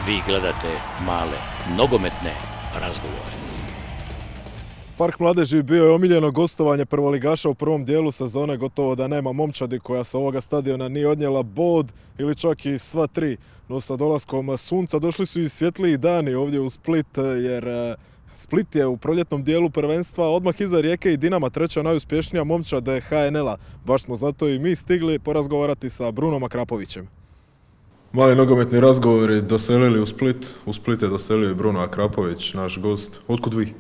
Vi gledate male nogometne razgovore. Park mladeži bio je omiljeno gostovanje prvoligaša u prvom dijelu sezone, gotovo da nema momčadi koja sa ovoga stadiona nije odnijela bod ili čak i sva tri. No sa dolaskom sunca došli su i svjetliji dani ovdje u Split, jer Split je u proljetnom dijelu prvenstva odmah iza Rijeke i Dinama treća najuspješnija momčad HNL-a. Baš smo zato i mi stigli porazgovarati sa Brunom Akrapovićem. Mali nogometni razgovori doselili u Split je doselio i Bruno Akrapović, naš gost. Otkud vi?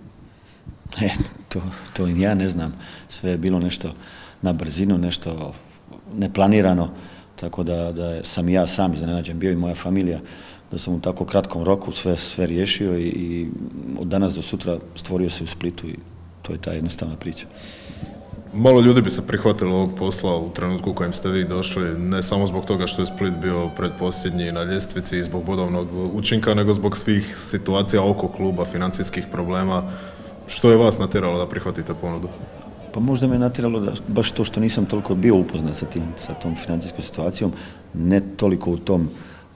To ja ne znam. Sve je bilo nešto na brzinu, nešto neplanirano, tako da sam ja sam iznenađen, bio i moja familija, da sam u tako kratkom roku sve riješio i od danas do sutra stvorio se u Splitu i to je ta jednostavna priča. Malo ljudi bi se prihvatilo ovog posla u trenutku u kojem ste vi došli, ne samo zbog toga što je Split bio predposljednji na ljestvici i zbog bodovnog učinka, nego zbog svih situacija oko kluba, financijskih problema. Što je vas natjeralo da prihvatite ponudu? Pa možda me natjeralo da baš to što nisam toliko bio upoznat sa tom financijskom situacijom, ne toliko u tom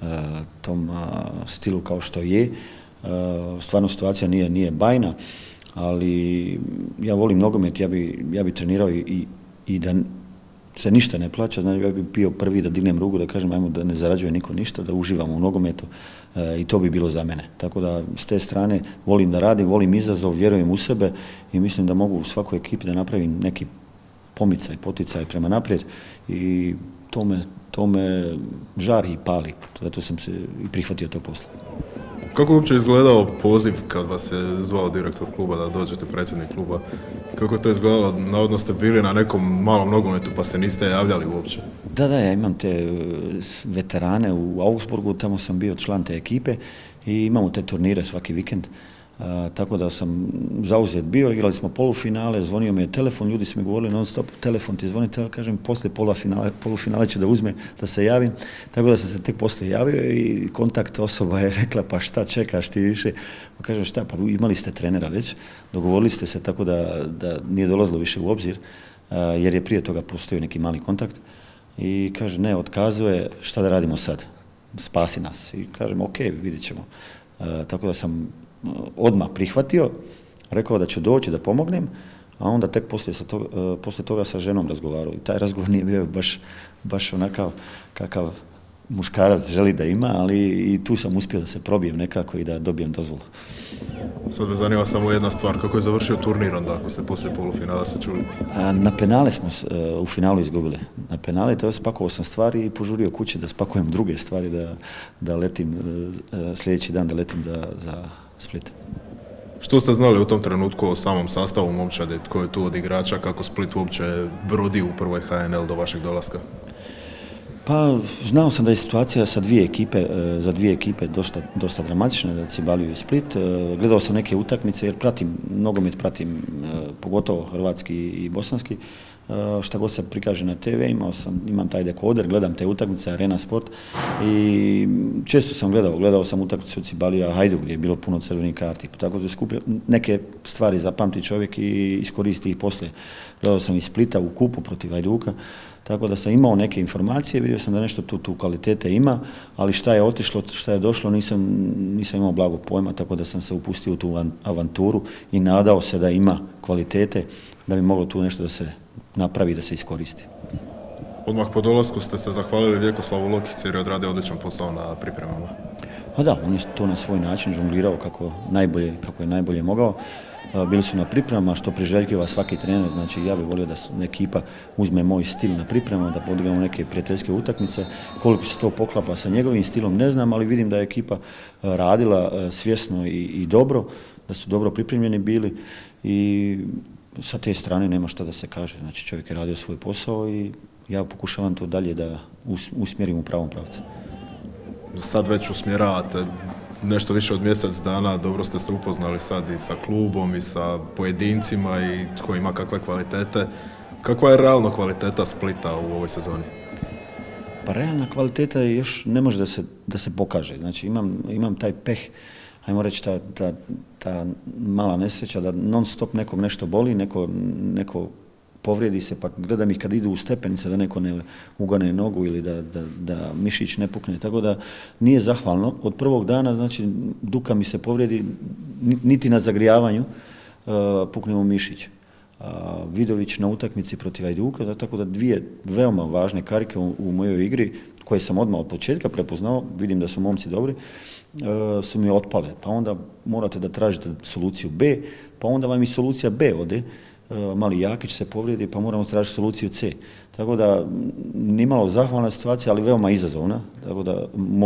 stilu kao što je. Stvarno situacija nije bajna, ali ja volim nogomet, ja bi trenirao i da se ništa ne plaća, znači ja bi bio prvi da dignem ruku, da kažem ajmo da ne zarađuje niko ništa, da uživam u nogometu i to bi bilo za mene. Tako da s te strane volim da radim, volim izazov, vjerujem u sebe i mislim da mogu u svakoj ekipi da napravim neki pomicaj, poticaj prema naprijed i to me žari i pali, zato sam se i prihvatio to posla. Kako je uopće izgledao poziv kad vas je zvao direktor kluba da dođete predsjednik kluba? Kako je to izgledalo? Navodno ste bili na nekom malom nogometu pa se niste javljali uopće. Da, ja imam te veterane u Augsburgu, tamo sam bio član te ekipe i imamo te turnire svaki vikend. Tako da sam zauzet bio, igrali smo polufinale, zvonio mi je telefon, ljudi su mi govorili non stop, telefon ti zvoni, kažem poslije polufinale će da uzme, da se javim, tako da sam se tek poslije javio i kontakt osoba je rekla pa šta čekaš ti više, pa kažem šta, pa imali ste trenera već, dogovorili ste se tako da nije dolazilo više u obzir, jer je prije toga postojao neki mali kontakt i kaže ne, otkazuje, šta da radimo sad, spasi nas i kažem ok, vidjet ćemo, tako da sam odmah prihvatio, rekao da ću doći da pomognem, a onda tek poslije toga sa ženom razgovarao. I taj razgovor nije bio baš onakav kakav muškarac želi da ima, ali i tu sam uspio da se probijem nekako i da dobijem dozvolu. Sad me zanima samo jedna stvar, kako je završio turnir onda, ako ste poslije polufinala se čuli? Na penale smo u finalu izgubili. Na penale, to je spakovao sam stvari i požurio kući da spakujem druge stvari, da letim sljedeći dan, da letim za Split. Što ste znali u tom trenutku o samom sastavu momčade, tko je tu od igrača, kako Split uopće brodi u prvoj HNL do vašeg dolaska? Pa znao sam da je situacija za dvije ekipe dosta dramatična, da Cibaliju i Split. Gledao sam neke utakmice jer nogomet pratim pogotovo hrvatski i bosanski. Šta god se prikaže na TV, imam taj dekoder, gledam te utakmice, Arena Sport i često sam gledao sam utakmicu Cibalija Hajduk gdje je bilo puno crvenih karti, tako da skupio neke stvari zapamti čovjek i iskoristi ih poslije. Gledao sam iz Splita u kupu protiv Hajduka, tako da sam imao neke informacije, vidio sam da nešto tu kvalitete ima, ali šta je otišlo, šta je došlo, nisam imao blagog pojma, tako da sam se upustio u tu avanturu i nadao se da ima kvalitete, da bi moglo tu nešto da se napravi, da se iskoristi. Odmah po dolasku ste se zahvalili Vjekoslavu Lokici jer je odradio odličan posao na pripremama. Pa da, on je to na svoj način žonglirao kako je najbolje mogao. Bili su na pripremama, što priželjkiva svaki trener, znači ja bih volio da ekipa uzme moj stil na pripremama, da podigramo neke prijateljske utakmice. Koliko se to poklapa sa njegovim stilom ne znam, ali vidim da je ekipa radila svjesno i dobro, da su dobro pripremljeni bili i sa te strane nema šta da se kaže. Znači čovjek je radio svoj posao i ja pokušavam to dalje da usmjerim u pravom pravcu. Sad već usmjeravate nešto više od mjesec dana, dobro ste se upoznali sad i sa klubom i sa pojedincima i tko ima kakve kvalitete. Kakva je realno kvaliteta Splita u ovoj sezoni? Pa realna kvaliteta još ne može da se pokaže. Znači imam taj peh, ajmo reći ta mala nesreća da non stop nekog nešto boli, neko povrijedi se, pa gledam ih kad idu u stepenice da neko ne ugane nogu ili da mišić ne pukne, tako da nije zahvalno. Od prvog dana, znači, Duka mi se povrijedi, niti na zagrijavanju pukne mu mišić. Vidović na utakmici protiv Hajduka, tako da dvije veoma važne karike u mojoj igri, koje sam odmah od početka prepoznao, vidim da su momci dobri, su mi otpale. Pa onda morate da tražite soluciju B, pa onda vam i solucija B ode, mali Jakić se povrijedi, pa moramo tražiti soluciju C. Tako da, nimalo zahvalna situacija, ali veoma izazovna, tako da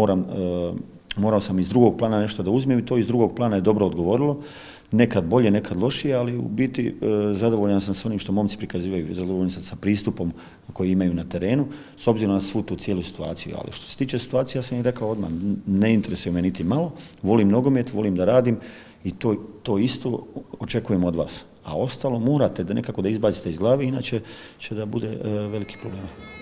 morao sam iz drugog plana nešto da uzmem i to iz drugog plana je dobro odgovorilo. Nekad bolje, nekad lošije, ali u biti zadovoljan sam s onim što momci prikazivaju, zadovoljan sam sa pristupom koji imaju na terenu, s obzirom na svu tu cijelu situaciju. Ali što se tiče situacije, ja sam im rekao odmah, ne interesuje me niti malo, volim nogomet, volim da radim i to isto očekujem od vas. A ostalo morate da nekako da izbacite iz glave, inače će da bude veliki problem.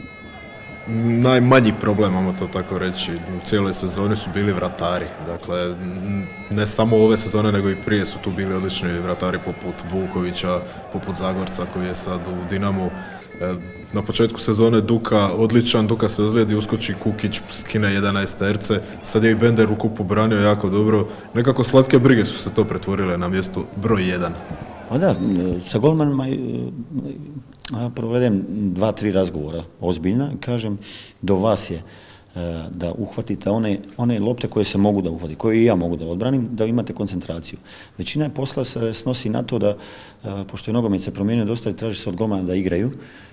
Najmanji problem, imamo to tako reći, u cijeloj sezoni su bili vratari. Dakle, ne samo ove sezone, nego i prije su tu bili odlični vratari poput Vukovića, poput Zagorca koji je sad u Dinamu. Na početku sezone Duka odličan, Duka se ozlijedi, uskoči Kukić, skine 11 terce, sad je i Bender u kupu branio jako dobro. Nekako slatke brige su se to pretvorile na mjestu broj 1. Pa da, sa golmanima provedem 2-3 razgovora ozbiljna i kažem, do vas je da uhvatite one lopte koje se mogu da uhvati, koje i ja mogu da odbranim, da imate koncentraciju. Većina posla se snosi na to da, pošto je nogomet se promijenio dosta, traži se od golmana da igraju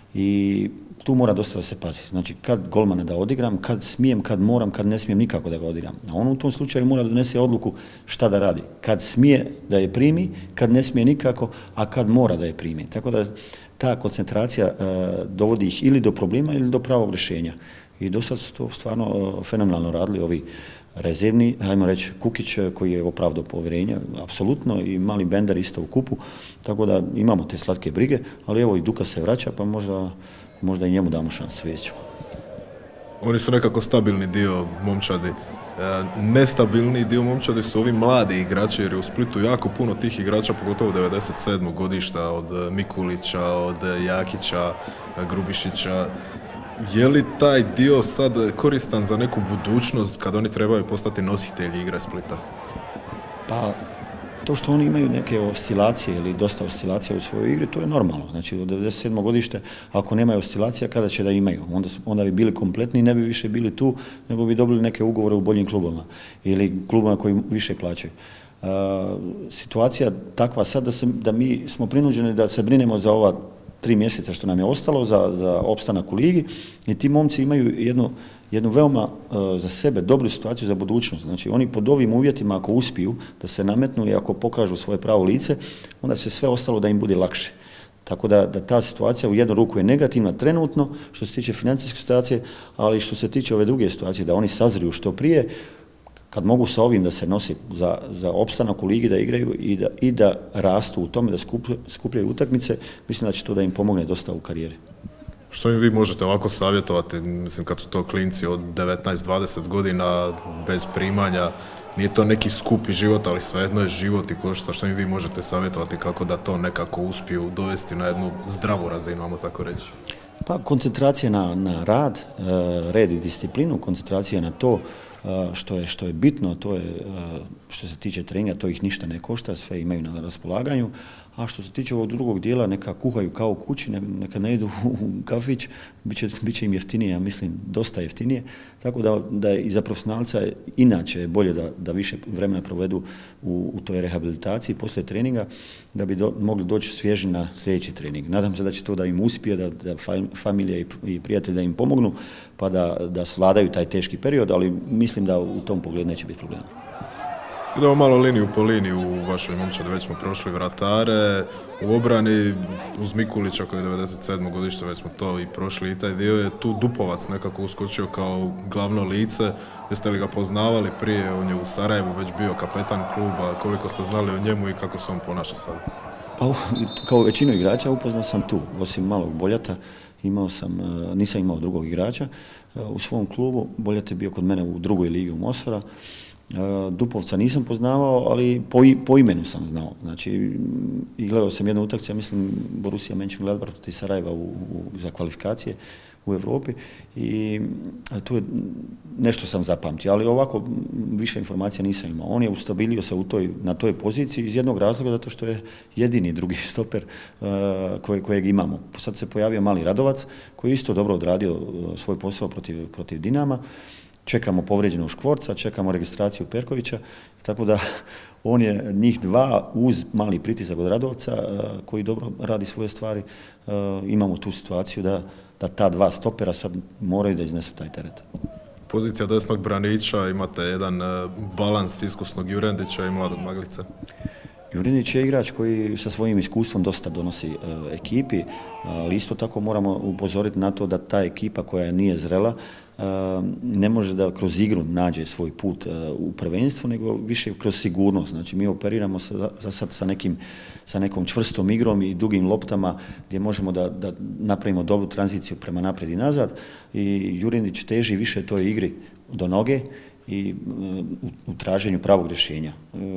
i tu mora dosta da se pazi. Znači, kad golmana da odigram, kad smijem, kad moram, kad ne smijem nikako da ga odigram. A on u tom slučaju mora donese odluku šta da radi. Kad smije da je primi, kad ne smije nikako, a kad mora da je primi. Tako da ta koncentracija dovodi ih ili do problema ili do pravog rješenja. I do sad su to stvarno fenomenalno radili ovi rezervni, hajmo reći Kukić koji je opravdao povjerenje, apsolutno, i mali Bender isto u kupu, tako da imamo te slatke brige, ali evo i Duka se vraća, pa možda i njemu damo šansu, vidjet ćemo. Oni su nekako stabilni dio momčadi. Nestabilni dio momčadi su ovi mladi igrači, jer je u Splitu jako puno tih igrača, pogotovo 97. godišta, od Mikulića, od Jakića, Grubišića. Je li taj dio sad koristan za neku budućnost kad oni trebaju postati nositelji igre Splita? Pa, to što oni imaju neke oscilacije ili dosta oscilacija u svojoj igri, to je normalno. Znači, od 97. godište, ako nemaju oscilacija, kada će da imaju? Onda bi bili kompletni i ne bi više bili tu, nego bi dobili neke ugovore u boljim klubovima ili klubovima koji više plaćaju. Situacija takva sad da mi smo prinuđeni da se brinemo za ova 3 mjeseca što nam je ostalo za opstanak u ligi i ti momci imaju jednu veoma za sebe dobru situaciju za budućnost. Znači oni pod ovim uvjetima ako uspiju da se nametnu i ako pokažu svoje pravo lice, onda će sve ostalo da im bude lakše. Tako da ta situacija u jednu ruku je negativna trenutno što se tiče financijske situacije, ali što se tiče ove druge situacije da oni sazriju što prije, kad mogu sa ovim da se nosi za opstanak u ligi, da igraju i da rastu u tome, da skupljaju utakmice, mislim da će to da im pomogne dosta u karijeri. Što im vi možete ovako savjetovati, mislim kad su to klinci od 19-20 godina bez primanja, nije to neki skupi život, ali svejedno je život i košta, što im vi možete savjetovati kako da to nekako uspiju dovesti na jednu zdravu razinu, vamo tako reći? Pa koncentracija na rad, red i disciplinu, koncentracija na to što je bitno, to je što se tiče treninga, to ih ništa ne košta, sve imaju na raspolaganju, a što se tiče ovog drugog dijela, neka kuhaju kao u kući, neka ne idu u kafić, bit će im jeftinije, ja mislim dosta jeftinije, tako da i za profesionalca inače je bolje da više vremena provedu u toj rehabilitaciji poslije treninga, da bi mogli doći svježi na sljedeći trening. Nadam se da će to da im uspije, da familija i prijatelji da im pomognu, pa da svladaju taj teški period, ali mislim da u tom pogledu neće biti problema. Idemo malo liniju po liniju u vašoj momčadi, već smo prošli vratare, u obrani uz Mikulića koji je 97. godište, već smo to i prošli i taj dio je tu Dupovac nekako uskočio kao glavno lice. Jeste li ga poznavali prije, on je u Sarajevu već bio kapetan kluba, koliko ste znali o njemu i kako se on ponaša sad? Pa kao većinu igrača upoznao sam tu, osim malog Boljata, nisam imao drugog igrača u svom klubu, Boljat je bio kod mene u drugoj ligi u Mosara. Dupovca nisam poznavao, ali po imenu sam znao. Znači, i gledao sam jednu utakmicu, ja mislim, Borussia Mönchengladbach protiv Sarajeva za kvalifikacije u Europi i tu je nešto sam zapamtio, ali ovako više informacija nisam imao. On je ustabilio se na toj poziciji iz jednog razloga, zato što je jedini drugi stoper kojeg imamo. Sad se pojavio Mali Radovac, koji je isto dobro odradio svoj posao protiv Dinama. Čekamo povrijeđenog Škvorca, čekamo registraciju Perkovića, tako da on je njih dva uz mali pritisak od Radovca koji dobro radi svoje stvari. Imamo tu situaciju da ta dva stopera sad moraju da iznesu taj teret. Pozicija desnog braniča, imate jedan balans iskusnog Jurendića i mladog Maglice. Jurendić je igrač koji sa svojim iskustvom dosta donosi ekipi, ali isto tako moramo upozoriti na to da ta ekipa koja nije zrela ne može da kroz igru nađe svoj put u prvenstvu, nego više kroz sigurnost. Znači, mi operiramo za sad sa nekom čvrstom igrom i dugim loptama gdje možemo da napravimo dobru tranziciju prema naprijed i nazad. I Jurendić teži više toj igri do noge i u traženju pravog rješenja.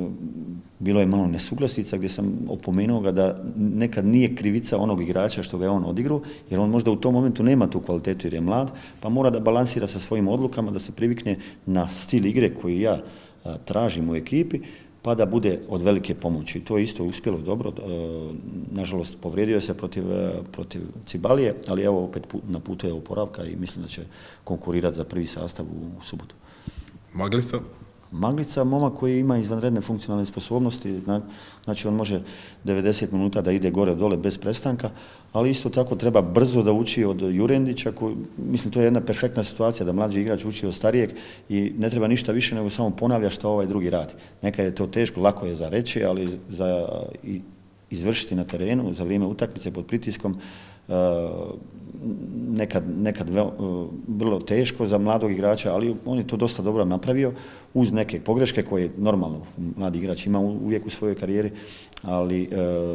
Bilo je malo nesuglasica gdje sam opomenuo ga da nekad nije krivica onog igrača što ga je on odigrao, jer on možda u tom momentu nema tu kvalitetu jer je mlad, pa mora da balansira sa svojim odlukama, da se privikne na stil igre koji ja tražim u ekipi, pa da bude od velike pomoći. To je isto uspjelo dobro. Nažalost, povrijedio se protiv Cibalije, ali evo opet na putu je oporavka i mislim da će konkurirati za prvi sastav u subotu. Maglica? Maglica, momak koji ima izvanredne funkcionalne sposobnosti, znači on može 90 minuta da ide gore dole bez prestanka, ali isto tako treba brzo da uči od Jurendića, mislim to je jedna perfektna situacija da mlađi igrač uči od starijeg i ne treba ništa više nego samo ponavlja što ovaj drugi radi. Nekad je to teško, lako je za reći, ali za izvršiti na terenu za vrijeme utakmice pod pritiskom nekad vrlo teško za mladog igrača, ali on je to dosta dobro napravio uz neke pogreške koje normalno mladi igrač ima uvijek u svojoj karijeri, ali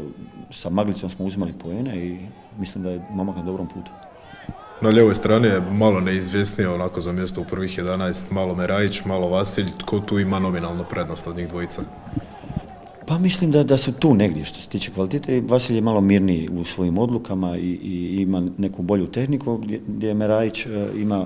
sa Maglicom smo uzimali poene i mislim da je momak na dobrom putu. Na lijevoj strani je malo neizvjesnije onako za mjesto u prvih 11, malo Merajić, malo Vasilj. Tko tu ima nominalnu prednost od njih dvojica? Pa mislim da su tu negdje što se tiče kvalitete. Vasilj je malo mirniji u svojim odlukama i ima neku bolju tehniku gdje Merajić ima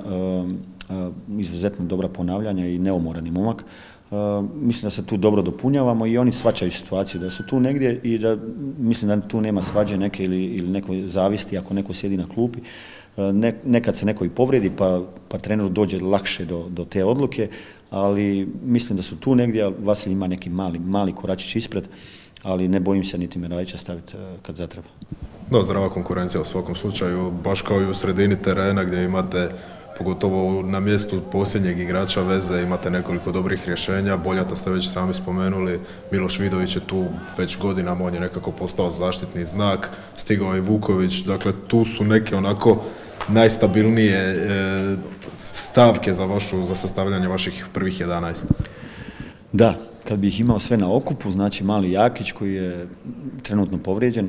izuzetno dobra ponavljanja i neumorani momak. Mislim da se tu dobro dopunjavamo i oni shvaćaju situaciju da su tu negdje i da mislim da tu nema svađe neke ili neko zavisti ako neko sjedi na klupi. Nekad se neko i povredi pa treneru dođe lakše do te odluke, ali mislim da su tu negdje, a Vasilj ima neki mali koračić ispred, ali ne bojim se niti Merajića staviti kad zatreba. Da, zdrava konkurencija u svakom slučaju, baš kao i u sredini terena gdje imate, pogotovo na mjestu posljednjeg igrača veze, imate nekoliko dobrih rješenja. Boljata ste već sami spomenuli, Miloš Vidović je tu već godinama, on je nekako postao zaštitni znak, stigao je Vuković, dakle tu su neke onako najstabilnije stavke za sastavljanje vaših prvih 11. Da, kad bih imao sve na okupu, znači Mali Jakić koji je trenutno povrijeđen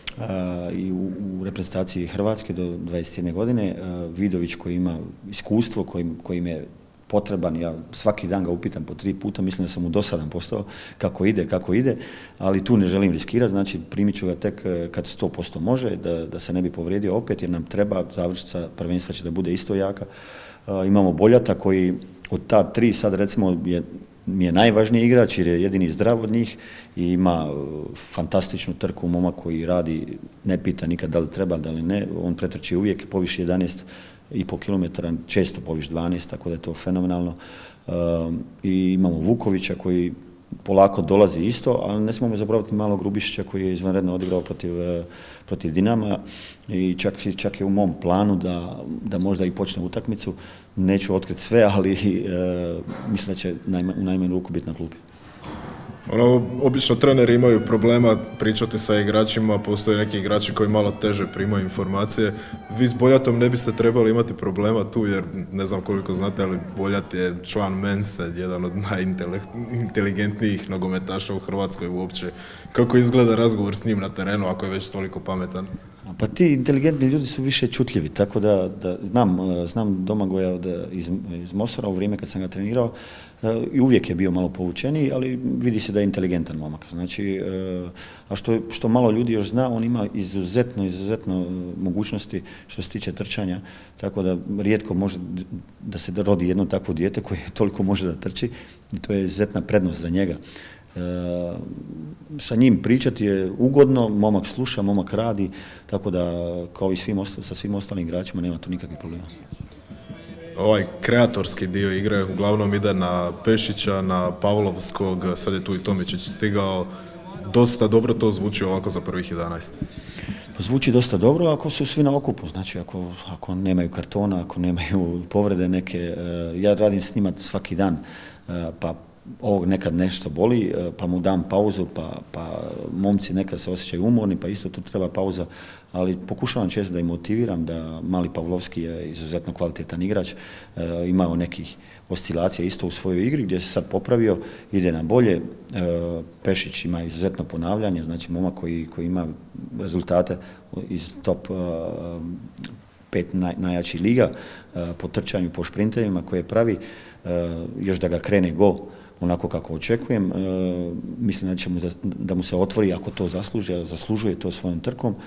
i u reprezentaciji Hrvatske do 21 godine, Vidović koji ima iskustvo, kojim je potreban, ja svaki dan ga upitam po 3 puta, mislim da sam mu dosadan postao kako ide, ali tu ne želim riskirati, znači primit ću ga tek kad 100% može, da se ne bi povrijedio opet, jer nam treba završnica prvenstva će da bude isto jaka. Imamo Boljata koji od ta 3 sad recimo mi je najvažniji igrač jer je jedini zdrav od njih i ima fantastičnu trku, momak koji radi, ne pita nikad da li treba, da li ne, on pretrči uvijek, poviši 11,5 km, često poviš 12, tako da je to fenomenalno. I imamo Vukovića koji polako dolazi isto, ali ne smemo zaboraviti malog Grubišića koji je izvanredno odigrao protiv Dinama i čak je u mom planu da možda i počne utakmicu. Neću otkriti sve, ali mislim da će u najmanju ruku biti na klupi. Obično treneri imaju problema pričati sa igračima, postoje neki igrači koji malo teže primaju informacije. Vi s Boljatom ne biste trebali imati problema tu, jer ne znam koliko znate, ali Boljat je član Mense, jedan od najinteligentnijih nogometaša u Hrvatskoj uopće. Kako izgleda razgovor s njim na terenu ako je već toliko pametan? Pa ti inteligentni ljudi su više čutljivi, tako da znam Domagoja iz Mosora u vrijeme kad sam ga trenirao i uvijek je bio malo povučeniji, ali vidi se da je inteligentan momak. Znači, a što malo ljudi još zna, on ima izuzetno mogućnosti što se tiče trčanja, tako da rijetko može da se rodi jedno takvo dijete koje toliko može da trči i to je izuzetna prednost za njega. Sa njim pričati je ugodno, momak sluša, momak radi, tako da kao i sa svim ostalim igračima nema tu nikakvih problema. Ovaj kreatorski dio igre uglavnom ide na Pešića, na Pavlovskog, sad je tu i Tomičić stigao. Dosta dobro to zvuči ovako za prvih 11. Pa zvuči dosta dobro ako su svi na okupu, znači ako nemaju kartona, ako nemaju povrede neke. Ja radim s njima svaki dan, pa ovog nekad nešto boli, pa mu dam pauzu, pa momci nekad se osjećaju umorni, pa isto tu treba pauza, ali pokušavam često da ih motiviram, da mali Pavlovski je izuzetno kvalitetan igrač, imao nekih oscilacija isto u svojoj igri gdje se sad popravio, ide na bolje. Pešić ima izuzetno ponavljanje, znači momak koji ima rezultate iz top 5 najjačih liga po trčanju, po šprinterima koje pravi, još da ga krene go onako kako očekujem, mislim da mu se otvori ako to zaslužuje to svojom trkom.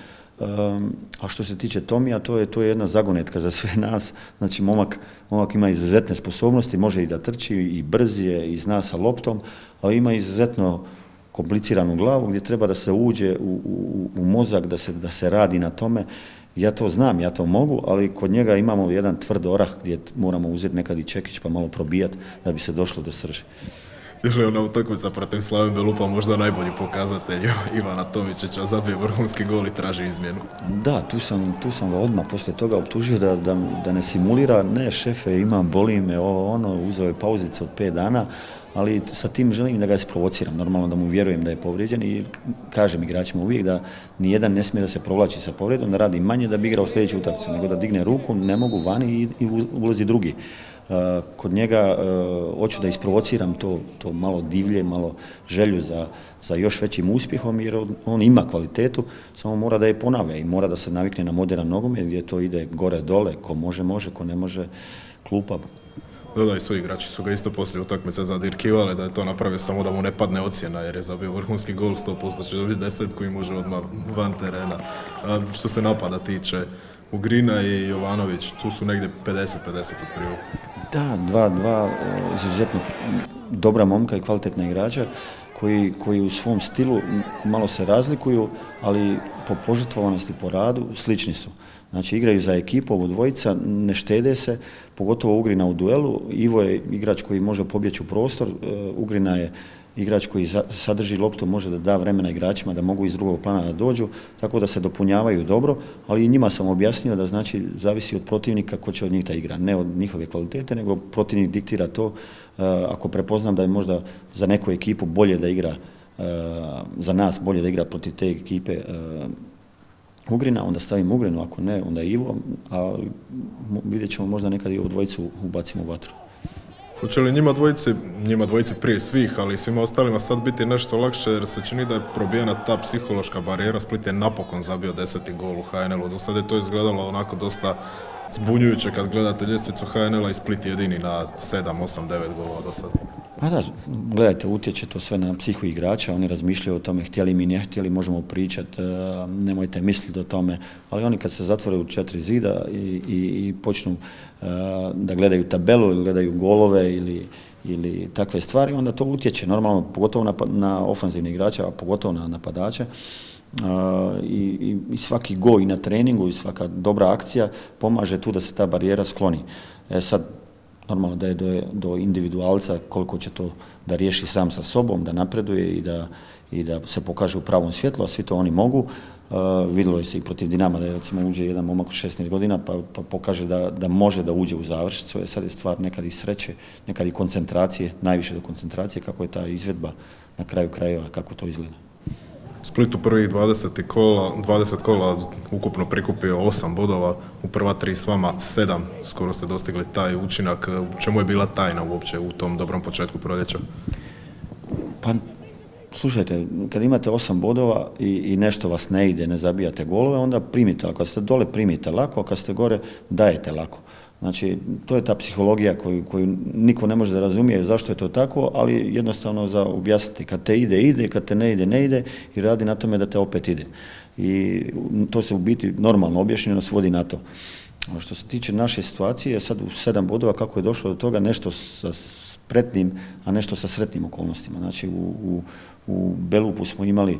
A što se tiče Tomija, to je jedna zagonetka za sve nas, znači momak ima izuzetne sposobnosti, može i da trči, i brz je, i zna sa loptom, ali ima izuzetno kompliciranu glavu gdje treba da se uđe u mozak, da se radi na tome. Ja to znam, ja to mogu, ali kod njega imamo jedan tvrd orah gdje moramo uzeti nekad i čekić pa malo probijati da bi se došlo do srži. Je li ona utakmica protiv Slaven Belupa možda najbolji pokazatelj Ivana Tomičića, zabije vrhunski gol i traži izmjenu? Da, tu sam ga odmah poslije toga optužio da ne simulira, ne šefe, boli me, uzeo je pauzicu od 5 dana, ali sa tim želim da ga isprovociram, normalno da mu vjerujem da je povrijeđen i kažem igračima uvijek da nijedan ne smije da se provlači sa povredom, da radi manje da bi igrao sljedeću utakmicu, nego da digne ruku, ne mogu vani i ulazi drugi. Kod njega hoću da isprovociram to malo divlje, malo želju za još većim uspjehom, jer on ima kvalitetu, samo mora da je ponavlja i mora da se navikne na moderan nogomet gdje to ide gore dole, ko može, ko ne može, klupa. Da, i svoji igrači su ga isto poslije utakmice zadirkivali da je to napravio samo da mu ne padne ocjena jer je zabio vrhunski gol, 100% će dobiti 10 i može odmah van terena. Što se napada tiče, Ugrina i Jovanović, tu su negdje 50-50 u krivu. Da, dva izuzetno dobra momka i kvalitetna igrača koji u svom stilu malo se razlikuju, ali po požrtvovanosti, po radu slični su. Znači igraju za ekipu, ovo dvojica, ne štede se, pogotovo Ugrina u duelu. Ivo je igrač koji može pobjeći u prostor, Ugrina je igrač koji sadrži loptu, može da da vremena igračima da mogu iz drugog plana da dođu, tako da se dopunjavaju dobro, ali i njima sam objasnio da znači zavisi od protivnika ko će od njih da igra, ne od njihove kvalitete, nego protivnik diktira to. Ako prepoznam da je možda za neku ekipu bolje da igra, za nas bolje da igra protiv te ekipe Ugrina, onda stavim Ugrinu, ako ne, onda Ivo, a vidjet ćemo možda nekad i ovu dvojicu ubacimo u vatru. Hoće li njima dvojici prije svih, ali i svima ostalima sad biti nešto lakše jer se čini da je probijena ta psihološka barijera, Split je napokon zabio 10. gol u HNL-u, do sad je to izgledalo onako dosta zbunjujuće kad gledate ljestvicu HNL-a i Split jedini na 7, 8, 9 golova do sad. Pa da, gledajte, utječe to sve na psihu igrača, oni razmišljaju o tome, htjeli mi ne htjeli, možemo pričati, nemojte misliti o tome, ali oni kad se zatvore u 4 zida i počnu da gledaju tabelu ili gledaju golove ili takve stvari, onda to utječe, normalno, pogotovo na ofanzivne igrače, a pogotovo na napadače. I svaki go i na treningu i svaka dobra akcija pomaže tu da se ta barijera skloni. Sad, normalno da je do individualca koliko će to da riješi sam sa sobom, da napreduje i da se pokaže u pravom svjetlu, a svi to oni mogu. Vidjelo je se i protiv Dinama da je recimo uđe jedan momak od 16 godina pa pokaže da može da uđe u završnicu. Sad je stvar nekad i sreće, nekad i koncentracije, najviše do koncentracije, kako je ta izvedba na kraju krajeva, kako to izgleda. Split u prvih 20 kola ukupno prikupio 8 bodova, u prva 3 s vama 7, skoro ste dostigli taj učinak. Čemu je bila tajna uopće u tom dobrom početku proljeća? Pa slušajte, kad imate 8 bodova i nešto vas ne ide, ne zabijate golove, onda primite, ali kad ste dole primite lako, a kad ste gore dajete lako. Znači, to je ta psihologija koju niko ne može da razumije zašto je to tako, ali jednostavno za objasniti. Kad te ide, ide, kad te ne ide, ne ide i radi na tome da te opet ide. I to se u biti normalno objašnjeno svodi na to. A što se tiče naše situacije, sad u 7 bodova kako je došlo do toga, nešto sa spretnim, a nešto sa sretnim okolnostima. Znači, u Belupu smo imali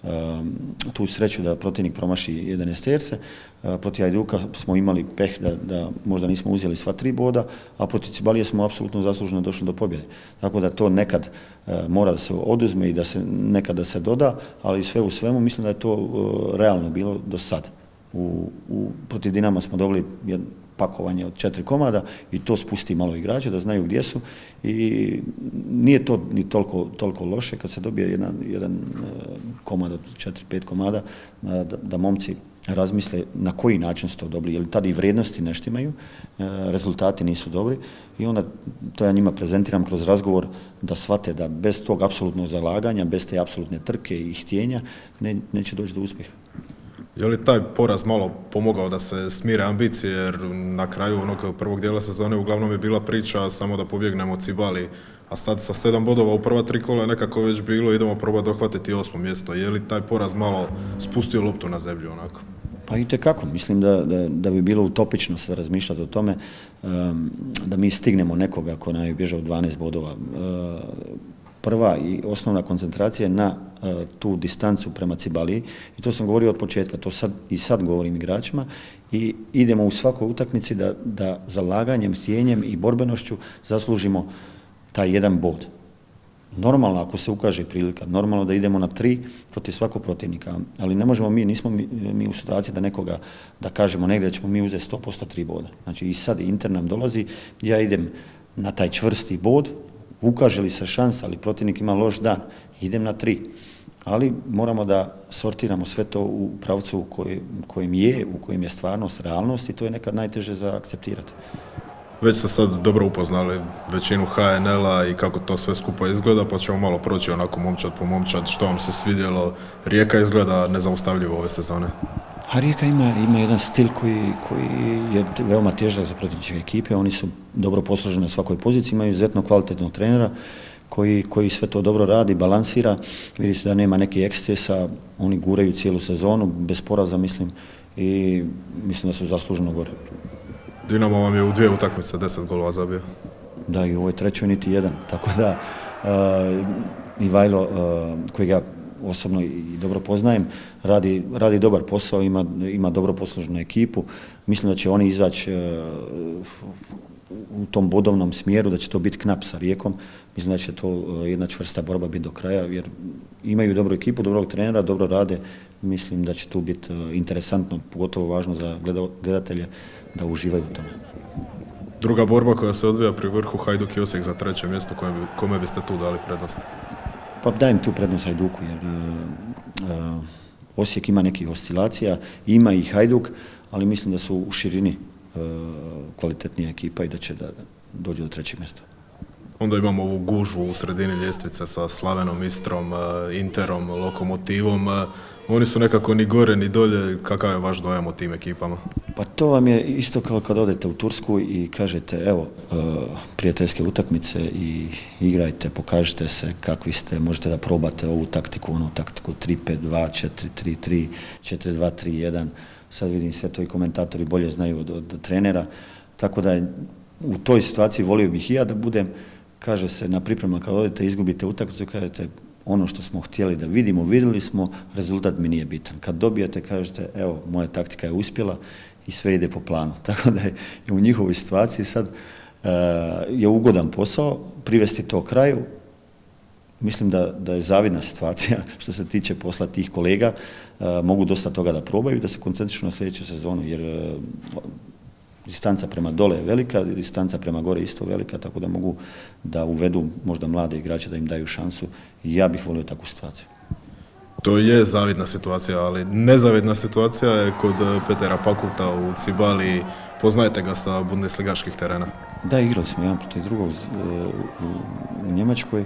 tu sreću da protivnik promaši 11 terce, protiv Hajduka smo imali peh da možda nismo uzeli sva 3 boda, a protiv Cibalije smo apsolutno zasluženo došli do pobjede. Tako da to nekad mora da se oduzme i nekad da se doda, ali sve u svemu mislim da je to realno bilo do sad. Protiv Dinama smo dobili jedno pakovanje od 4 komada i to spusti malo igrače da znaju gdje su i nije to ni toliko loše kad se dobije jedan komad od 4-5 komada da momci razmisle na koji način su to dobili, jer tada i vrijednosti ne štimaju, rezultati nisu dobri i onda to ja njima prezentiram kroz razgovor da shvate da bez tog apsolutnog zalaganja, bez te apsolutne trke i htjenja neće doći do uspjeha. Je li taj poraz malo pomogao da se smire ambicije, jer na kraju onog prvog dijela sezone uglavnom je bila priča samo da pobjegnemo Cibali, a sad sa 7 bodova u prva 3 kola nekako već bilo, idemo probati dohvatiti 8. mjesto. Je li taj poraz malo spustio loptu na zemlju onako? Pa itekako, mislim da bi bilo utopično sad razmišljati o tome da mi stignemo nekoga ko nam je bježao 12 bodova. Prva i osnovna koncentracija na tu distancu prema Cibaliji i to sam govorio od početka, to sad govorim igračima i idemo u svakoj utakmici da zalaganjem, htjenjem i borbenošću zaslužimo taj jedan bod. Normalno ako se ukaže prilika, normalno da idemo na 3 protiv svakog protivnika, ali ne možemo nismo mi u situaciji da nekoga, da kažemo negdje da ćemo mi uzeti 100% 3 boda. Znači i sad Inter nam dolazi, ja idem na taj čvrsti bod, ukaže li se šansa, ali protivnik ima loš dan, idem na 3. Ali moramo da sortiramo sve to u pravcu u kojem je stvarnost, realnost i to je nekad najteže za akceptirati. Već ste sad dobro upoznali većinu HNL-a i kako to sve skupa izgleda, pa ćemo malo proći onako momčad po momčad, što vam se svidjelo. Rijeka izgleda nezaustavljivo ove sezone. A Rijeka ima jedan stil koji je veoma težak za protivničke ekipe, oni su dobro posloženi na svakoj poziciji, imaju izuzetno kvalitetnog trenera koji sve to dobro radi, balansira, vidi se da nema nekih ekscesa, oni guraju cijelu sezonu, bez poraza mislim i mislim da su zasluženo gore. Dinamo vam je u 2 utakmice 10 golova zabio. Da, i u ovoj trećoj niti jedan, tako da Ivajlo, koji ga osobno i dobro poznajem, radi dobar posao, ima dobro posloženu ekipu. Mislim da će oni izaći u tom bodovnom smjeru, da će to biti knap sa Rijekom. Mislim da će to jedna čvrsta borba biti do kraja, jer imaju dobru ekipu, dobrog trenera, dobro rade. Mislim da će tu biti interesantno, pogotovo važno za gledatelje da uživaju u tome. Druga borba koja se odvija pri vrhu, Hajduk i Osijek za 3. mjesto, kome biste tu dali prednost? Pa dajem tu prednost Hajduku, jer Osijek ima nekih oscilacija, ima i Hajduk, ali mislim da su u širini kvalitetnija ekipa i da će da dođu do 3. mjesta. Onda imamo ovu gužvu u sredini ljestvice sa Slavenom, Istrom, Interom, Lokomotivom. Oni su nekako ni gore ni dolje. Kakav je vaš dojam o tim ekipama? Pa to vam je isto kao kad odete u Tursku i kažete evo prijateljske utakmice i igrajte, pokažite se kakvi ste, možete da probate ovu taktiku, onu taktiku 3-5-2, 4-3-3, 4-2-3-1. Sad vidim sve to i komentatori bolje znaju od trenera. Tako da u toj situaciji volio bih i ja da budem, kaže se na priprema kad odete izgubite utakmicu, kažete ono što smo htjeli da vidimo, vidjeli smo, rezultat mi nije bitan. Kad dobijete, kažete, evo, moja taktika je uspjela i sve ide po planu. Tako da je u njihovoj situaciji sad je ugodan posao, privesti to kraju. Mislim da je zavidna situacija što se tiče posla tih kolega. Mogu dosta toga da probaju i da se koncentrišu na sljedeću sezonu, jer distanca prema dole je velika, distanca prema gore isto velika, tako da mogu da uvedu možda mlade igrače, da im daju šansu i ja bih volio takvu situaciju. To je zavidna situacija, ali nezavidna situacija je kod Petera Pakulta u Cibali. Poznajete ga sa bundesligaških terena? Da, igrali smo jedan protiv drugog u Njemačkoj.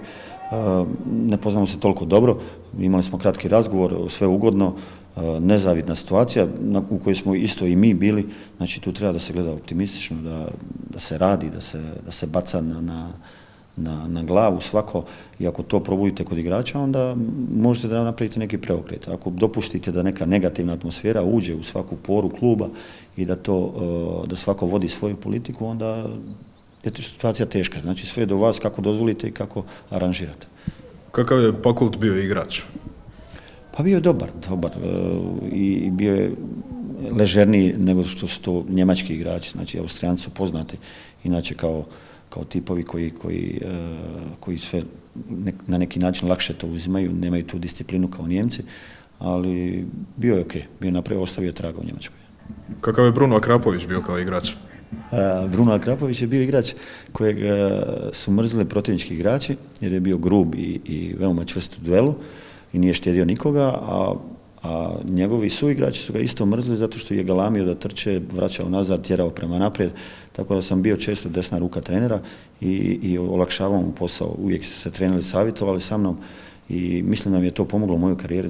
ne poznamo se toliko dobro, imali smo kratki razgovor, sve ugodno, nezavidna situacija u kojoj smo isto i mi bili, znači tu treba da se gleda optimistično, da se radi, da se baca na glavu svako i ako to probudite kod igrača, onda možete da napravite neki preokret. Ako dopustite da neka negativna atmosfera uđe u svaku poru kluba i da svako vodi svoju politiku, onda je situacija teška. Znači sve je do vas kako dozvolite i kako aranžirate. Kakav je Pakult bio igrač? Pa bio je dobar i bio je ležerniji nego što su to njemački igrači, znači Austrijanci su poznati inače kao tipovi koji sve na neki način lakše to uzimaju, nemaju tu disciplinu kao Njemci, ali bio je okej, bio je napravio, ostavio traga u Njemačkoj. Kakav je Bruno Akrapović bio kao igrač? Bruno Akrapović je bio igrač kojeg su mrzili protivnički igrači jer je bio grub i veoma čvrst u duelu i nije štedio nikoga, a njegovi suigrači su ga isto mrzili zato što je galamio da trče, vraćao nazad, tjerao prema naprijed, tako da sam bio često desna ruka trenera i olakšavao mu posao. Uvijek su se treneri savjetovali sa mnom i mislim da mi je to pomoglo u mojoj karijeri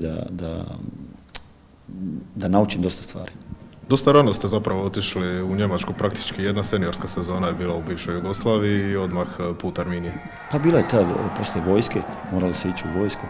da naučim dosta stvari. Dosta rano ste zapravo otišli u Njemačku, praktički jedna seniorska sezona je bila u bivšoj Jugoslaviji i odmah put Arminije. Pa bila je tad, poslije vojske, morali se ići u vojsku,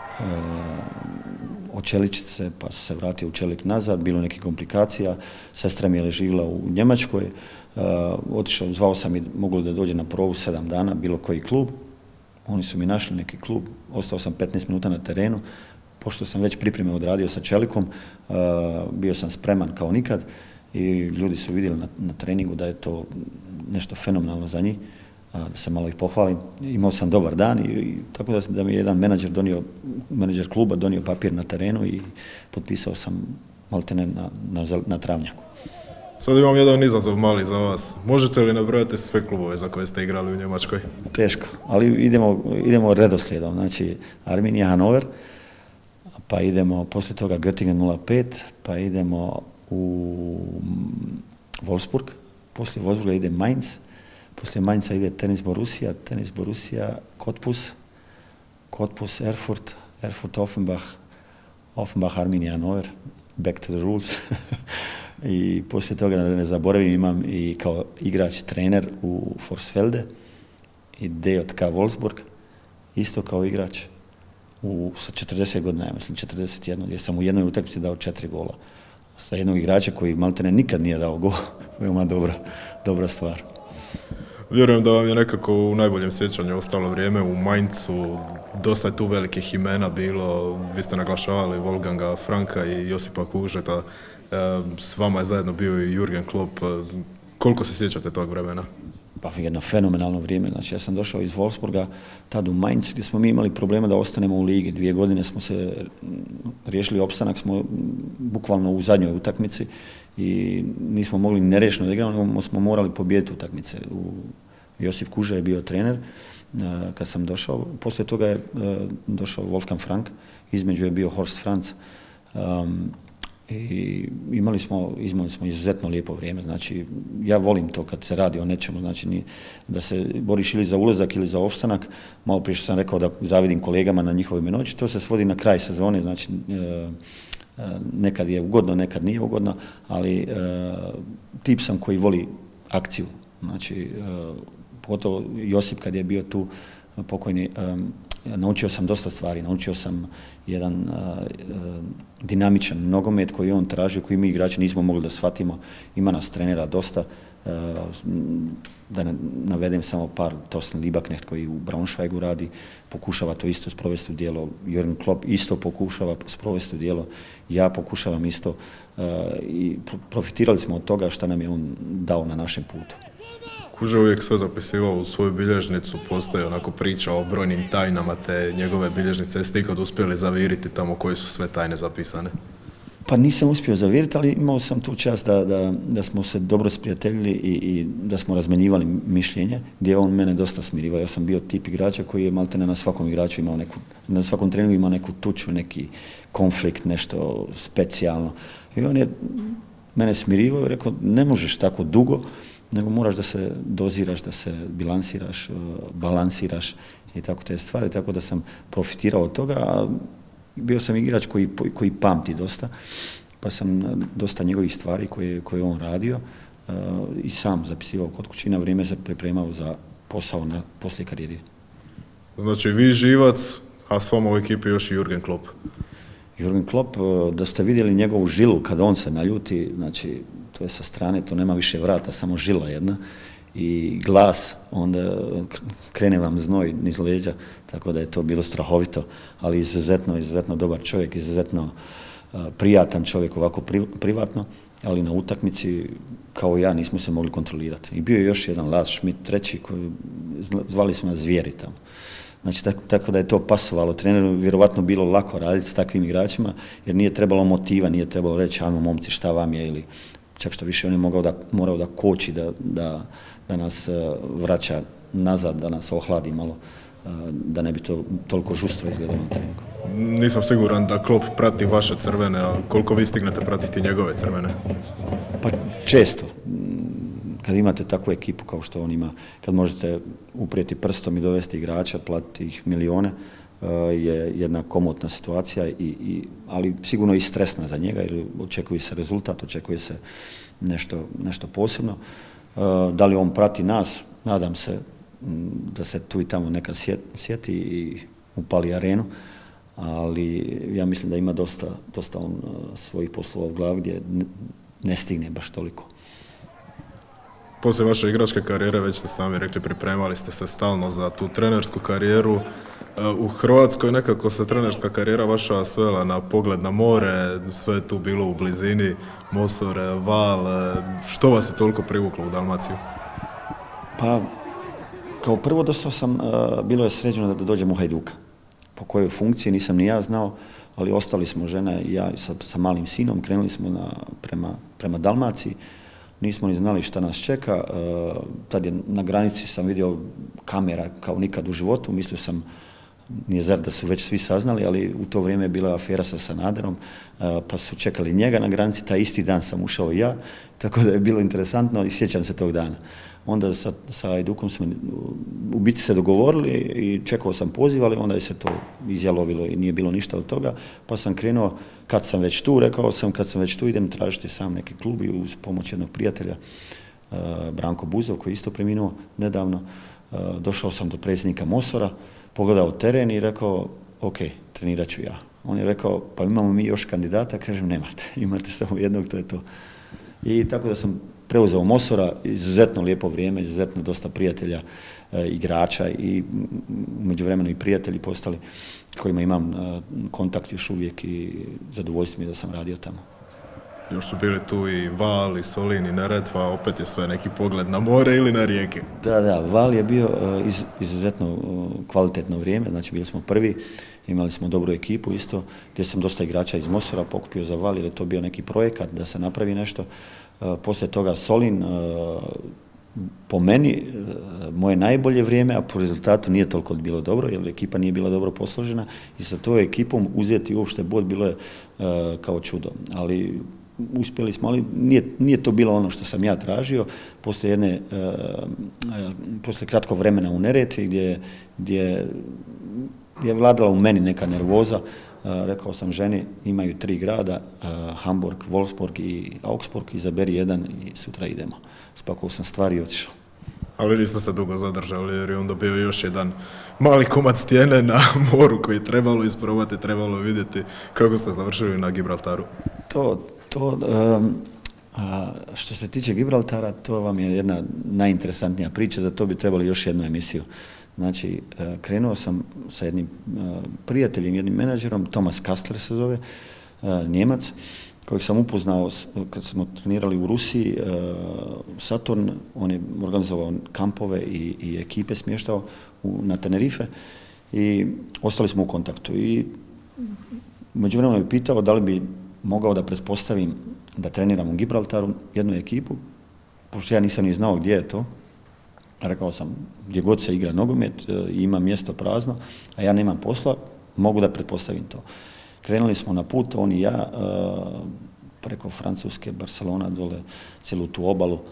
očeličiti se, pa se vratio u Čelik nazad, bilo nekih komplikacija, sestra mi je živjela u Njemačkoj, otišao, zvao sam i moglo da dođe na probu 7 dana, bilo koji klub, oni su mi našli neki klub, ostao sam 15 minuta na terenu, pošto sam već pripreme odradio sa Čelikom, bio sam spreman kao nikad i ljudi su vidjeli na treningu da je to nešto fenomenalno za njih, da se malo ih pohvalim. Imao sam dobar dan i tako da mi je jedan menadžer kluba donio papir na terenu i potpisao sam maltene na travnjaku. Sad imam jedan izazov mali za vas. Možete li nabrojati sve klubove za koje ste igrali u Njemačkoj? Teško, ali idemo redoslijedom. Znači Arminia Hannover, pa idemo poslije toga Göttingen 05, pa idemo u Wolfsburg, poslije Wolfsburga ide Mainz, poslije Mainza ide Tennis Borussia, Cottbus, Erfurt, Offenbach, Arminia Hannover, back to the rules. I poslije toga, da ne zaboravim, imam i kao igrač trener u Forsfelde i DJK Wolfsburg, isto kao igrač sa 40 godina, ja mislim 41, gdje sam u jednoj utakmici dao 4 gola. Sa jednog igrača koji maltene nikad nije dao gol, veoma dobra stvar. Vjerujem da vam je nekako u najboljem sjećanju ostalo vrijeme u Mainzu, dosta je tu velikih imena bilo, vi ste naglašavali Wolfganga Franka i Josipa Kužeta, s vama je zajedno bio i Jurgen Klopp. Koliko se sjećate tog vremena? Pa jedno fenomenalno vrijeme, znači ja sam došao iz Wolfsburga, tad u Mainz, gdje smo mi imali problema da ostanemo u ligi. 2 godine smo se riješili opstanak, smo bukvalno u zadnjoj utakmici i nismo mogli nerešeno da igramo, nego smo morali pobijediti utakmice. Josip Kuža je bio trener kad sam došao, poslije toga je došao Wolfgang Frank, između je bio Horst Franz. I imali smo izuzetno lijepo vrijeme, znači ja volim to kad se radi o nečemu, znači da se boriš ili za ulazak ili za opstanak, malo prije što sam rekao da zavidim kolegama na njihovoj minoći, to se svodi na kraj sezone, znači nekad je ugodno, nekad nije ugodno, ali tip sam koji voli akciju, znači pogotovo Josip kad je bio tu pokojni, naučio sam dosta stvari, naučio sam jedan dinamičan nogomet koji on traži, koji mi igrači nismo mogli da shvatimo, ima nas trenera dosta, da navedem samo par, Thorsten Liebknecht koji u Braunschweigu radi, pokušava to isto sprovesti u djelo, Jürgen Klopp isto pokušava sprovesti u djelo, ja pokušavam isto i profitirali smo od toga što nam je on dao na našem putu. Kuža uvijek sve zapisivao u svoju bilježnicu, postoji onako priča o brojnim tajnama te njegove bilježnice. Jeste ikad uspjeli zaviriti tamo koje su sve tajne zapisane? Pa nisam uspio zaviriti, ali imao sam tu čast da smo se dobro sprijateljili i da smo razmenjivali mišljenje, gdje je on mene dosta smirivao. Ja sam bio tip igrača koji je maltene na svakom igraču imao na svakom treningu imao neku tuču, neki konflikt, nešto specijalno. I on je mene smirivao i rekao, ne možeš tako dugo, nego moraš da se doziraš, da se bilansiraš, balansiraš i tako te stvari, tako da sam profitirao od toga, a bio sam igrač koji pamti dosta, pa sam dosta njegovih stvari koje on radio i sam zapisivao kod kući, na vrijeme se pripremao za posao poslije karijeri. Znači vi Živac, a s vama u ekipi još i Jurgen Klopp. Jurgen Klopp, da ste vidjeli njegovu žilu kada on se naljuti, znači to je sa strane, to nema više vrata, samo žila jedna i glas, onda krene vam znoj niz leđa, tako da je to bilo strahovito, ali izuzetno dobar čovjek, izuzetno prijatan čovjek ovako privatno, ali na utakmici kao ja nismo se mogli kontrolirati. I bio je još jedan Lars Schmidt, treći, zvali smo nas zvijeri tamo. Znači, tako da je to pasovalo treneru, vjerovatno bilo lako raditi s takvim igračima, jer nije trebalo motiva, nije trebalo reći, ajmo momci, šta vam je, ili čak što više on je morao da koči, da nas vraća nazad, da nas ohladi malo, da ne bi to toliko žustro izgledalo na treningu. Nisam siguran da Klopp prati vaše crvene, a koliko vi stignete pratiti njegove crvene? Pa često. Kad imate takvu ekipu kao što on ima, kad možete uprijeti prstom i dovesti igrača, platiti ih milijone, je jedna komotna situacija, ali sigurno i stresna za njega, jer očekuje se rezultat, očekuje se nešto posebno. Da li on prati nas, nadam se da se tu i tamo nekad sjeti i upali arenu, ali ja mislim da ima dosta on svojih poslova u glavi gdje ne stigne baš toliko. Poslije vaše igračke karijere, već ste sami rekli, pripremali ste se stalno za tu trenersku karijeru. U Hrvatskoj nekako se trenerska karijera vaša svela na pogled na more, sve je tu bilo u blizini, Mosor, Val. Što vas je toliko privuklo u Dalmaciju? Pa, kao prvo bilo je sređeno da dođem u Hajduka. Po kojoj funkciji nisam ni ja znao, ali ostali smo, žena i ja sa malim sinom, krenuli smo prema Dalmaciji. Nismo ni znali šta nas čeka, tad je na granici sam vidio kamera kao nikad u životu, mislio sam, nije zar da su već svi saznali, ali u to vrijeme je bila afera sa Sanaderom, pa su čekali njega na granici, taj isti dan sam ušao i ja, tako da je bilo interesantno i sjećam se tog dana. Onda sa Hajdukom smo u biti se dogovorili i čekao sam poziv, ali onda je se to izjalovilo i nije bilo ništa od toga, pa sam krenuo, kad sam već tu, rekao sam, kad sam već tu idem tražiti sam neki klub i uz pomoć jednog prijatelja, Branko Buzov, koji je isto preminuo nedavno, došao sam do predsjednika Mosora, pogledao teren i rekao, ok, trenirat ću ja. On je rekao, pa imamo mi još kandidata, kažem, nemate, imate samo jednog, to je to. I tako da sam preuzeo Mosora, izuzetno lijepo vrijeme, izuzetno dosta prijatelja, igrača i u međuvremenu i prijatelji postali kojima imam kontakt još uvijek i zadovoljstvo mi je da sam radio tamo. Još su bili tu i Val, i Solin, i Neretva, opet je sve neki pogled na more ili na rijeke. Da, Val je bio izuzetno kvalitetno vrijeme, znači bili smo prvi, imali smo dobru ekipu isto, gdje sam dosta igrača iz Mosora pokupio za Val, jer je to bio neki projekat da se napravi nešto. Poslije toga Solin, po meni, moje najbolje vrijeme, a po rezultatu nije toliko bilo dobro, jer ekipa nije bila dobro posložena i sa toj ekipom uzeti uopšte bod bilo je kao čudo. Ali uspjeli smo, ali nije to bilo ono što sam ja tražio. Poslije kratkog vremena u Neretvi, gdje je vladala u meni neka nervoza, rekao sam ženi, imaju 3 grada, Hamburg, Wolfsburg i Augsburg, izaberi jedan i sutra idemo. Spakovao sam stvari i otišao. Ali niste se dugo zadržali jer je onda bio još jedan mali komad stijene na moru koji je trebalo isprobati, trebalo vidjeti. Kako ste završili na Gibraltaru? Što se tiče Gibraltara, to vam je jedna najinteresantnija priča, za to bi trebali još jednu emisiju. Znači, krenuo sam sa jednim prijateljem, jednim menadžerom, Thomas Kastler se zove, Njemac, kojeg sam upoznao kad smo trenirali u Rusiji, Saturn, on je organizovao kampove i ekipe smještao na Tenerife i ostali smo u kontaktu. I međuvremeno je pitao da li bi mogao da pretpostavim da treniram u Gibraltaru jednu ekipu, pošto ja nisam ni znao gdje je to. Rekao sam, gdje god se igra nogomet, ima mjesto prazno, a ja nemam posla, mogu da pretpostavim to. Krenuli smo na put, on i ja, preko Francuske, Barcelona, dole, cijelu tu obalu,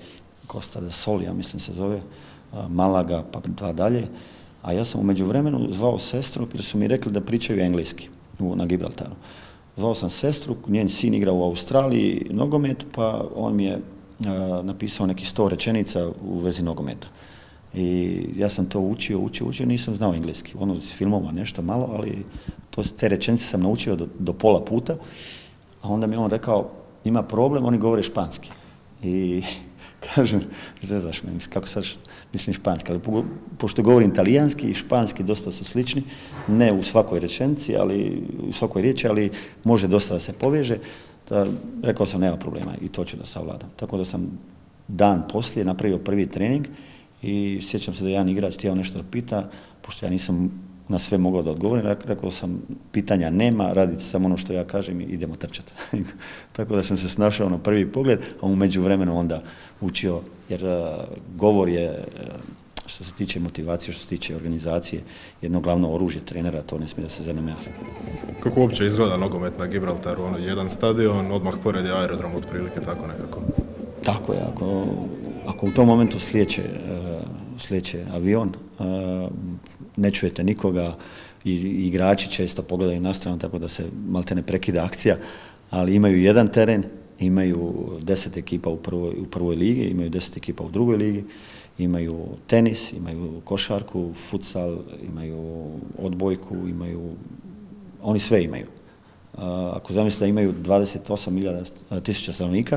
Costa del Sol, ja mislim se zove, Malaga, pa 2 dalje. A ja sam u međuvremenu zvao sestru jer su mi rekli da pričaju engleski na Gibraltaru. Zvao sam sestru, njen sin igra u Australiji nogomet, pa on mi je napisao neki 100 rečenica u vezi nogometa. I ja sam to učio, nisam znao engleski. Ono iz filmova nešto malo, ali te rečenice sam naučio do pola puta. A onda mi on rekao, ima problem, oni govore španski. I kažem, zezaš me, kako sad mislim španski, ali pošto govorim talijanski i španski dosta su slični, ne u svakoj rečenici, ali u svakoj riječi, ali može dosta da se poveže, rekao sam nema problema i to ću da savladam. Tako da sam dan poslije napravio prvi trening i sjećam se da jedan igrač htio nešto da pita, pošto ja nisam na sve mogao da odgovorim, rekao sam pitanja nema, radite samo ono što ja kažem i idemo trčati. Tako da sam se snašao na prvi pogled, a u međuvremenu onda učio, jer govor je, što se tiče motivacije, što se tiče organizacije, jedno glavno oružje trenera, to ne smije da se zanemaruje. Kako uopće izgleda nogomet na Gibraltaru? Jedan stadion, odmah pored je aerodrom, otprilike tako nekako. Tako je, ako u tom momentu slijeće avion, ne čujete nikoga i igrači često pogledaju na stranu, tako da se malte ne prekida akcija, ali imaju jedan teren, imaju 10 ekipa u prvoj ligi, imaju 10 ekipa u drugoj ligi, imaju tenis, imaju košarku, futsal, imaju odbojku, oni sve imaju. Ako zamislite da imaju 28.000 stanovnika,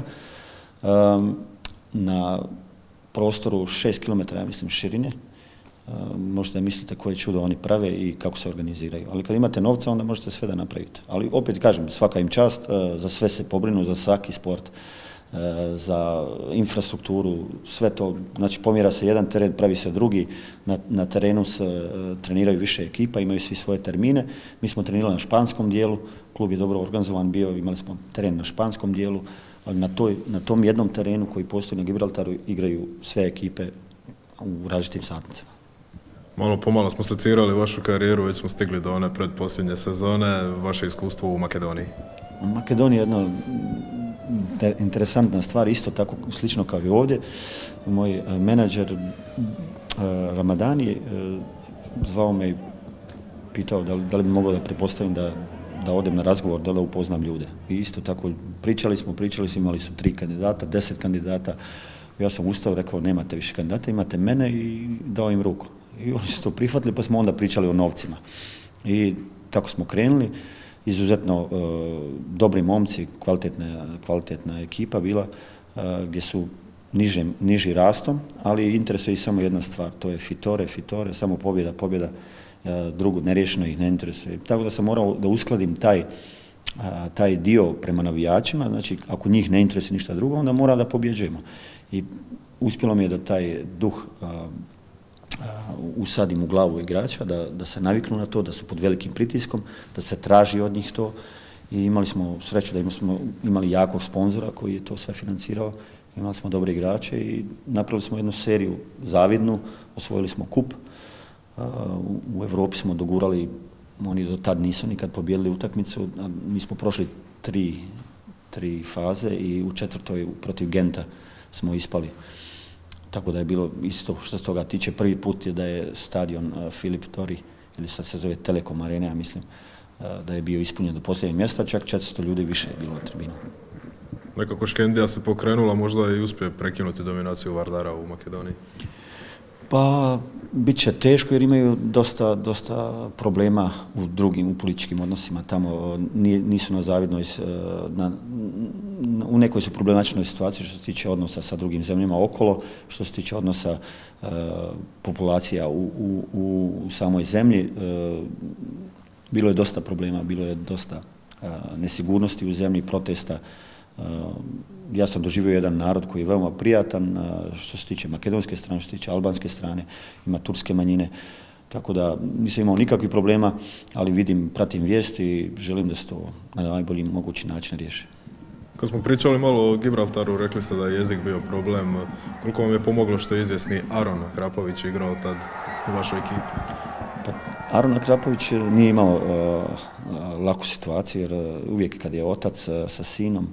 na prostoru 6 km, ja mislim, širine, možete mislite koje čudo oni prave i kako se organiziraju. Ali kad imate novca, onda možete sve da napravite. Ali opet kažem, svaka im čast, za sve se pobrinu, za svaki sport, za infrastrukturu, sve to, znači pomjera se jedan teren, pravi se drugi, na terenu se treniraju više ekipa, imaju svi svoje termine. Mi smo trenirali na španskom dijelu, klub je dobro organizovan bio, imali smo teren na španskom dijelu, ali na tom jednom terenu koji postoji na Gibraltaru igraju sve ekipe u različitim satnicama. Malo pomalo smo secirali vašu karijeru, već smo stigli do one predposljednje sezone, vaše iskustvo u Makedoniji. U Makedoniji je jedna interesantna stvar, isto tako slično kao i ovdje. Moj menadžer Ramadani zvao me i pitao da li bi mogao da pretpostavim da odem na razgovor, da upoznam ljude. I isto tako pričali smo, imali su 3 kandidata, 10 kandidata. Ja sam ustao, rekao nemate više kandidata, imate mene i dao im ruku. I oni su to prihvatili, pa smo onda pričali o novcima. I tako smo krenuli. Izuzetno dobri momci, kvalitetna ekipa bila, gdje su niži rastom, ali interesuje ih samo jedna stvar, to je fitore, samo pobjeda, drugo neriješeno ih ne interesuje. Tako da sam morao da uskladim taj dio prema navijačima, znači ako njih ne interesuje ništa drugo, onda mora da pobjeđujemo. I uspjelo mi je da taj duh usadim u glavu igrača, da se naviknu na to, da su pod velikim pritiskom, da se traži od njih to. I imali smo sreću da smo imali jakog sponzora koji je to sve financirao, imali smo dobre igrače i napravili smo jednu seriju zavidnu, osvojili smo kup. U Evropi smo dogurali, oni do tad nisu nikad pobijedili utakmicu, mi smo prošli tri faze i u 4. protiv Genta smo ispali. Tako da je bilo isto što se toga tiče. Prvi put je da je stadion Filip Tori, ili sad se zove Telekom Arena, ja mislim, da je bio ispunjen do posljednjeg mjesta, čak 400 ljudi više je bilo na tribinu. Nekako Škendija se pokrenula, možda i uspije prekinuti dominaciju Vardara u Makedoniji? Pa, bit će teško jer imaju dosta problema u političkim odnosima. Tamo nisu na zavidnoj, u nekoj su problematičnoj situaciji što se tiče odnosa sa drugim zemljama okolo, što se tiče odnosa populacija u samoj zemlji. Bilo je dosta problema, bilo je dosta nesigurnosti u zemlji, protesta. Ja sam doživio jedan narod koji je veoma prijatan, što se tiče makedonske strane, što se tiče albanske strane, ima turske manjine, tako da nisam imao nikakvih problema, ali pratim vijesti i želim da se to na najbolji mogući način riješi. Kad smo pričali malo o Gibraltaru, rekli ste da je jezik bio problem. Koliko vam je pomoglo što je izvjesni Aron Krapović igrao tad u vašoj ekipi? Aron Krapović nije imao laku situaciju jer uvijek kad je otac sa sinom,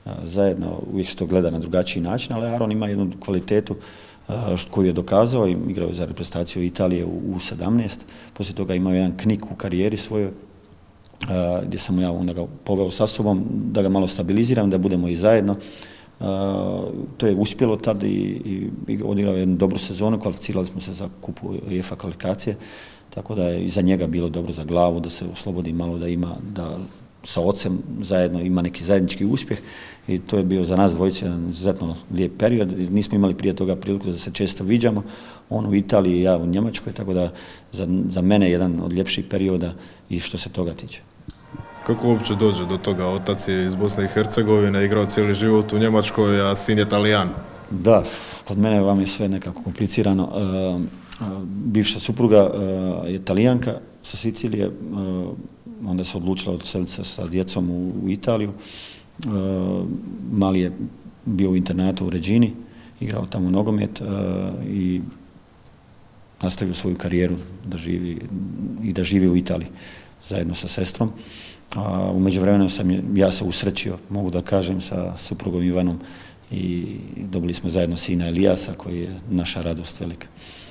zajedno, uvijek se to gleda na drugačiji način, ali Aron ima jednu kvalitetu koju je dokazao, igrao je za reprezentaciju Italije u 17, poslije toga imao jedan knik u karijeri svojoj, gdje sam ja onda ga poveo sa sobom, da ga malo stabiliziram, da budemo i zajedno. To je uspjelo tad i odigrao jednu dobru sezonu, kvalificirali smo se za kupu UEFA kvalifikacije, tako da je i za njega bilo dobro za glavu, da se oslobodi malo, da sa ocem zajedno ima neki zajednički uspjeh i to je bio za nas dvojice jedan izuzetno lijep period. Nismo imali prije toga priliku da se često viđamo, on u Italiji i ja u Njemačkoj, tako da za mene jedan od ljepših perioda i što se toga tiče. Kako uopće dođe do toga? Otac je iz Bosne i Hercegovine, igrao cijeli život u Njemačkoj, a sin je Talijan. Da, kod mene vam je sve nekako komplicirano. Bivša supruga je Talijanka sa Sicilije, onda se odlučila odseliti se sa djecom u Italiju. Mali je bio u internatu u Regini, igrao tamo nogomet i nastavio svoju karijeru da živi u Italiji zajedno sa sestrom. U međuvremenu sam ja se usrećio, mogu da kažem, sa suprugom Ivanom i dobili smo zajedno sina Elijasa koji je naša radost velika.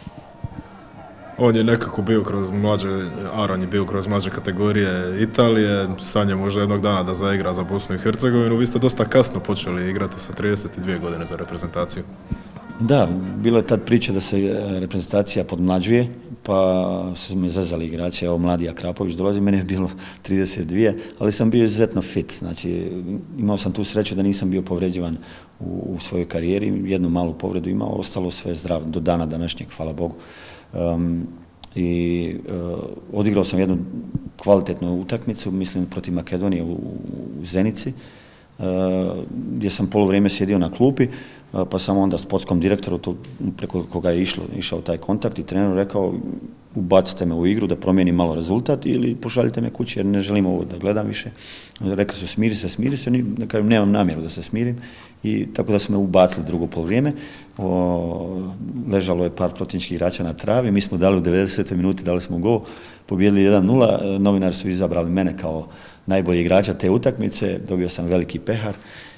On je nekako bio Aron je bio kroz mlađe kategorije Italije, sanja možda jednog dana da zaigra za Bosnu i Hercegovinu. Vi ste dosta kasno počeli igrati sa 32 godine za reprezentaciju. Da, bilo je tad priče da se reprezentacija podmlađuje, pa su me zazali igrači, evo mladi Akrapović dolazi, meni je bilo 32, ali sam bio izuzetno fit, znači imao sam tu sreću da nisam bio povređivan u svojoj karijeri, jednu malu povredu imao, ostalo sve zdravo do dana današnjeg, hvala Bogu. Odigrao sam jednu kvalitetnu utakmicu, mislim protiv Makedonije u Zenici, gdje sam polovrijeme sjedio na klupi, pa sam onda sportskom direktoru, preko koga je išao taj kontakt i treneru rekao ubacite me u igru da promijenim malo rezultat ili pošaljite me kući jer ne želim ovo da gledam više. Rekli su smiri se, na kraju nemam namjeru da se smirim i tako da su me ubacili drugo polovrijeme. Ležalo je par protivničkih igrača na travi, mi smo dali u 90. minuti, dali smo gol, pobijedili 1-0, novinari su izabrali mene kao najbolji igrača te utakmice, dobio sam veliki pehar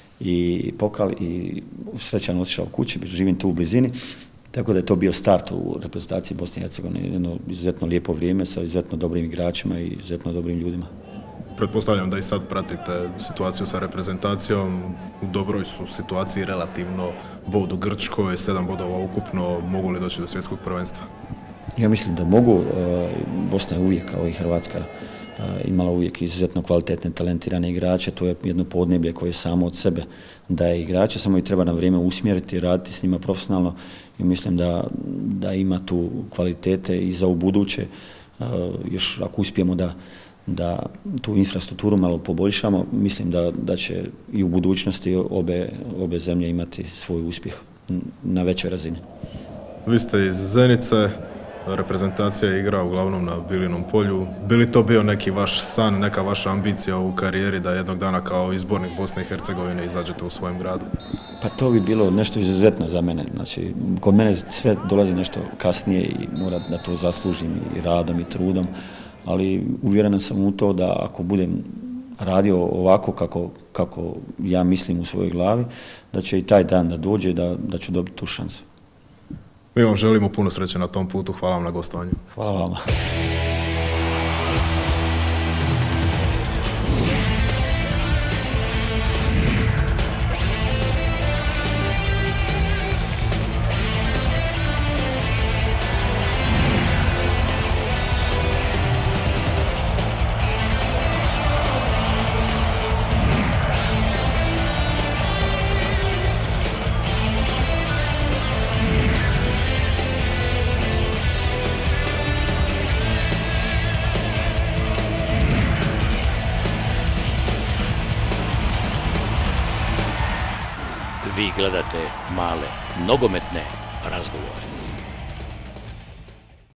i pokal i srećan otišao kući, živim tu u blizini, tako da je to bio start u reprezentaciji Bosne i Hercegovine, jedno izuzetno lijepo vrijeme sa izuzetno dobrim igračima i izuzetno dobrim ljudima. Pretpostavljam da i sad pratite situaciju sa reprezentacijom, u dobroj su situaciji relativno, bod u Grčkoj, 7 bodova ukupno, mogu li doći do svjetskog prvenstva? Ja mislim da mogu, Bosna je uvijek kao i Hrvatska imala uvijek izuzetno kvalitetne, talentirane igrače, to je jedno podneblje koje samo od sebe daje igrače, samo i treba na vrijeme usmjeriti, raditi s njima profesionalno i mislim da ima tu kvalitete i za ubuduće, još ako uspijemo da tu infrastrukturu malo poboljšamo, mislim da će i u budućnosti obe zemlje imati svoj uspjeh na većoj razini. Vi ste iz Zenice, reprezentacija igra uglavnom na Bilinom polju. Bi li to bio neki vaš san, neka vaša ambicija u karijeri da jednog dana kao izbornik Bosne i Hercegovine izađete u svojem gradu? Pa to bi bilo nešto izuzetno za mene. Znači, kod mene sve dolazi nešto kasnije i mora da to zaslužim i radom i trudom, ali uvjeren sam u to da ako budem radio ovako kako ja mislim u svojoj glavi, da će i taj dan da dođe, da ću dobiti tu šansu. Mi vam želimo puno sreće na tom putu, hvala vam na gostovanju. Hvala vama. Vi gledate male nogometne razgovore.